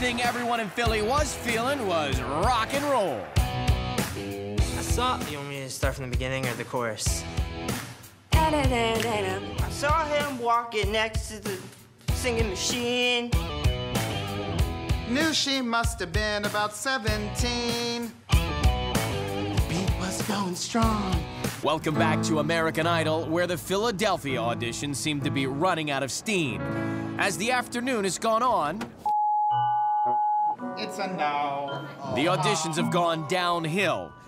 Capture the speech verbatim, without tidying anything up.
thing everyone in Philly was feeling was rock and roll. I saw... You want me to start from the beginning or the chorus? I saw him walking next to the singing machine. Knew she must have been about seventeen. The beat was going strong. Welcome back to American Idol, where the Philadelphia auditions seem to be running out of steam. As the afternoon has gone on, It's a no. the auditions have gone downhill.